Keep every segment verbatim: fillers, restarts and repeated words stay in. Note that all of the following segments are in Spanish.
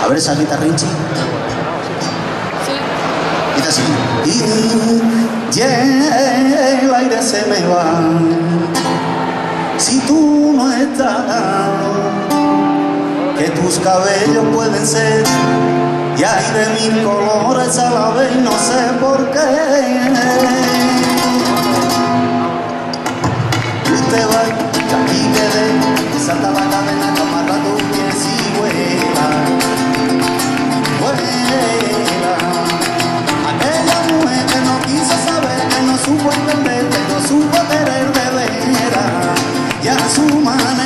ver esa guitarrinchi. Sí. Dice así. Y yeah, el aire se me va si tú no estás, que tus cabellos pueden ser y hay de mil colores a la vez, no sé por qué. Tú te vas, yo aquí quedé, salta la cadena, que amarra tus pies y vuela, vuela. Aquella mujer que no quiso saber, que no supo entender, que no supo querer de veras, y a su manera.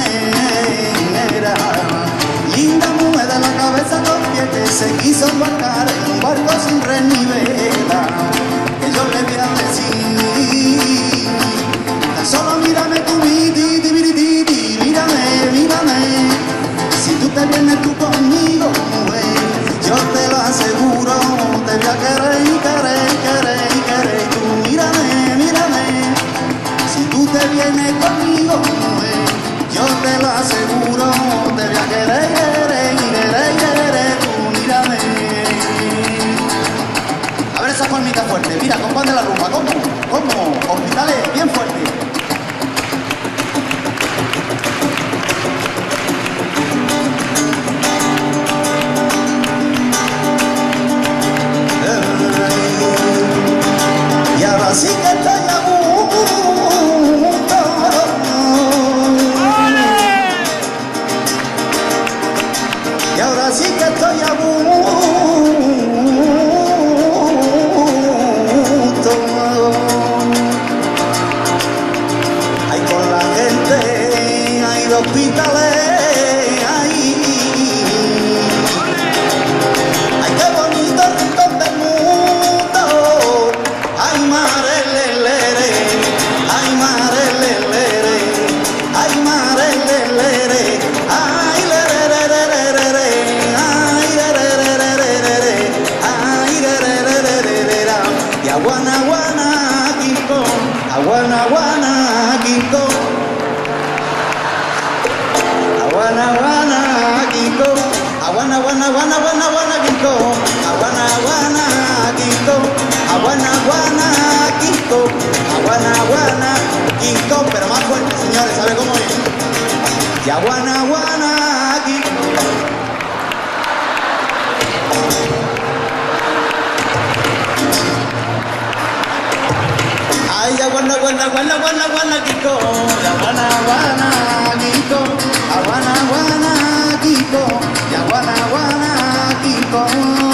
Linda mujer de la cabeza a los pies, que se quiso embarcar en un barco sin red ni vela, que yo le voy a decir, tan solo mírame tú, mírame, mírame, si tú te vienes tú conmigo, mujer, yo te lo aseguro, te voy a querer, querer, querer, querer, tú mírame, mírame, si tú te vienes conmigo, mujer, yo te lo aseguro, te voy a querer, querer, querer, querer, tú mírame. A ver esa palmita fuerte, mira, compán de la rumba, ¿cómo? ¿Cómo? Hospitales, bien fuerte. Y ahora sí que estoy a gusto. Y ahora sí que estoy a gusto. Hay con la gente, hay de hospitales, hay. Ay, qué bonito rincón del mundo. Ay, mare, le, le, le. Ay, mare, le, le, le. Ay, mare, le, le, le. Ay, le, le, le, le, le, le. Ay, le, le, le, le, le, le. Ay, le, le, le, le, le, le, le. Y aguana, aguana, Kiko. Aguana, aguana, Kiko. Aguana, aguana, Kiko. Aguana, aguana, aguana, aguana, aguana, Kiko. Aguana, aguana, Kiko. Aguana, aguana, Kiko. Aguana, aguana, Kiko. Pero más fuerte, señores, ¿sabe cómo es? Y aguana, aguana, Kiko. Ay, aguana, aguana, aguana, aguana, aguana, Kiko. Aguana, aguana, Kiko. Aguana, aguana, Kiko. Aguana, aguana, Kiko.